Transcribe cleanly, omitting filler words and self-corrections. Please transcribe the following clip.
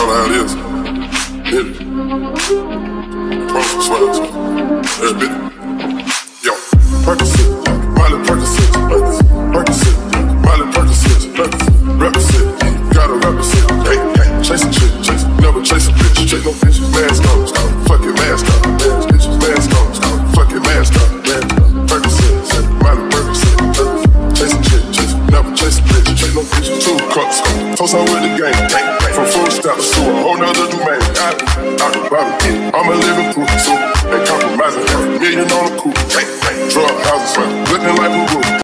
know how it is. Hit it. Prasą smiles. Let's get it. Yo, Percocet, Miley Percocet, Percocet, Miley Percocet, represent, gotta represent. Hey, hey, chasing shit, chasing, never chasing bitch, chase no bitch. Mask on, fucking mask on, bitches, mask on, fucking mask on, Percocet, Miley Percocet, chasing shit, chasing, never chasing bitch, chase no bitch. 2 cups, toast on with the game, from full stop to a whole nother domain. Out the bottom, I'm a living proof, so they compromising, $1 million on the coupe, drug houses,